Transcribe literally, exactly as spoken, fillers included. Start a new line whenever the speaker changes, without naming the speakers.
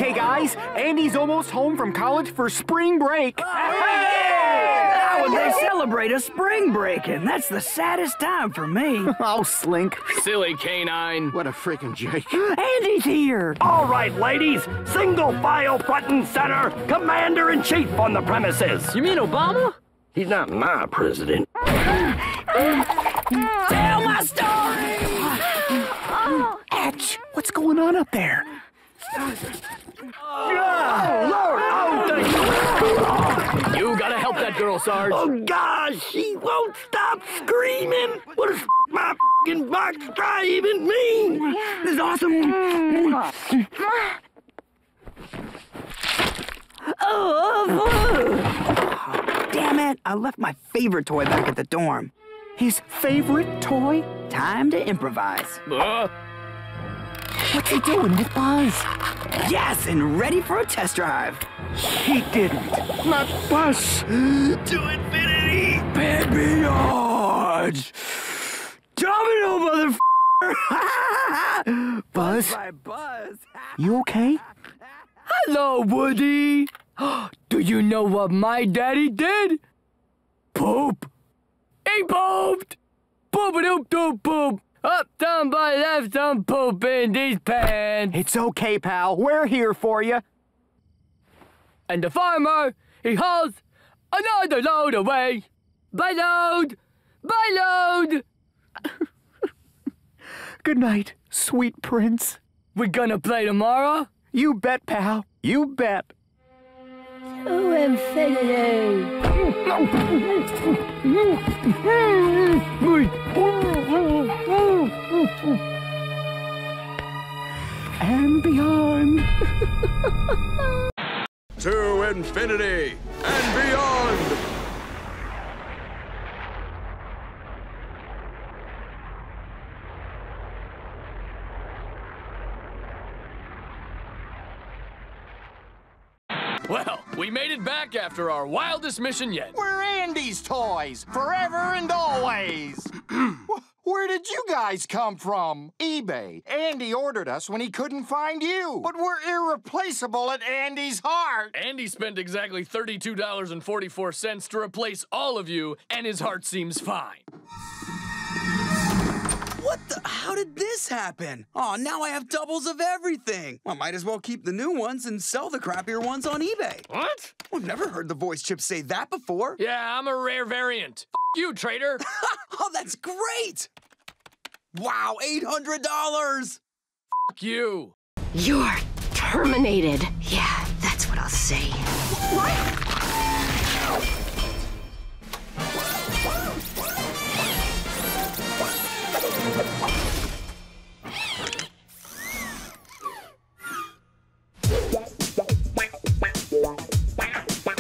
Okay, guys, Andy's almost home from college for spring break.
How would they celebrate a spring break? And that's the saddest time for me.
Oh, Slink.
Silly canine.
What a freaking Jake.
Andy's here.
All right, ladies. Single file front and center. Commander-in-Chief on the premises.
You mean Obama?
He's not my president.
Tell my story!
Atch, what's going on up there?
Oh, Lord! Oh, thank you.
You gotta help that girl, Sarge.
Oh, gosh, she won't stop screaming. What does my f***ing box try even mean?
This is awesome. Oh, damn it. I left my favorite toy back at the dorm.
His favorite toy?
Time to improvise.
Uh,
What's he doing with Buzz?
Yes, and ready for a test drive.
He didn't.
Not Buzz. To infinity and beyond.
Domino, motherfucker!
Buzz,
My Buzz.
you okay?
Hello, Woody. Do you know what my daddy did? Poop. He pooped. Poop-a-doop-doop-poop. Up, down, by left, I'm pooping these pants.
It's okay, pal. We're here for you.
And the farmer, he hauls another load away. By load, by load.
Good night, sweet prince.
We gonna play tomorrow?
You bet, pal. You bet.
To infinity.
And beyond.
To infinity and beyond.
Well, we made it back after our wildest mission yet.
We're Andy's toys, forever and always. Where did you guys come from? eBay. Andy ordered us when he couldn't find you. But we're irreplaceable at Andy's heart.
Andy spent exactly thirty-two dollars and forty-four cents to replace all of you, and his heart seems fine.
What the? How did this happen? Oh, now I have doubles of everything. Well, might as well keep the new ones and sell the crappier ones on eBay.
What?
I've never heard the voice chip say that before.
Yeah, I'm a rare variant. F you, traitor.
Oh, that's great! Wow, eight hundred dollars!
F you.
You're terminated. Yeah, that's what I'll say.
What?